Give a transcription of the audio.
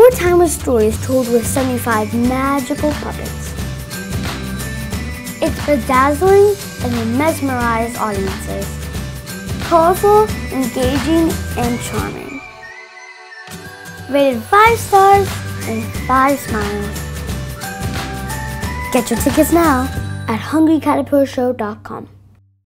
4 timeless stories told with 75 magical puppets. It's bedazzling and will mesmerize audiences. Colorful, engaging, and charming. Rated 5 stars and 5 smiles. Get your tickets now at hungrycaterpillarshow.com.